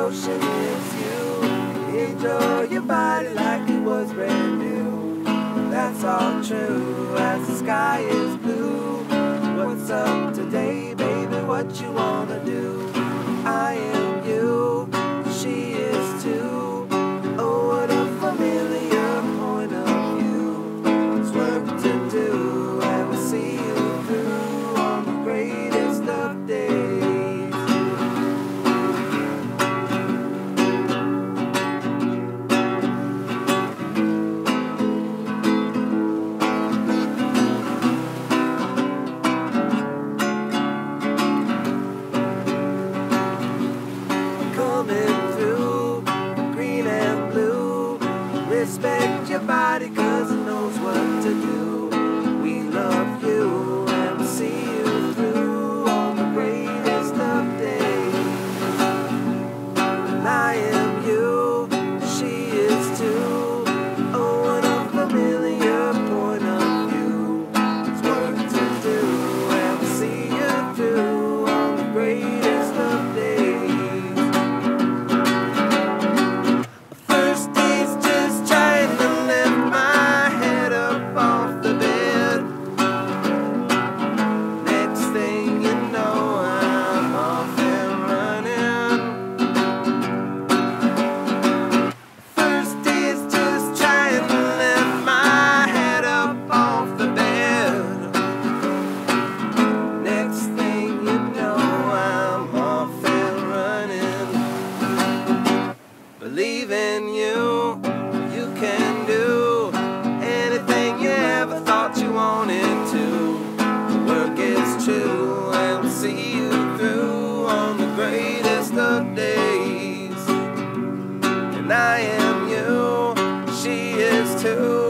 ocean is you. Enjoy your body like it was brand new. That's all true as the sky is blue. What's up today, baby? What you wanna do? I am you, she is too. Oh, what a familiar point of view. There's work to do, and we'll see you through on the greatest of days. Coming through, green and blue. Respect your body 'cause it knows what to do. We love you and we'll see you through on the greatest of days. And I am you, she is too. Oh, what a familiar point of view. There's work to do and we'll see you through on the greatest of days. Believe in you, you can do anything you ever thought you wanted to. The work is true and we'll see you through on the greatest of days. And I am you, she is too.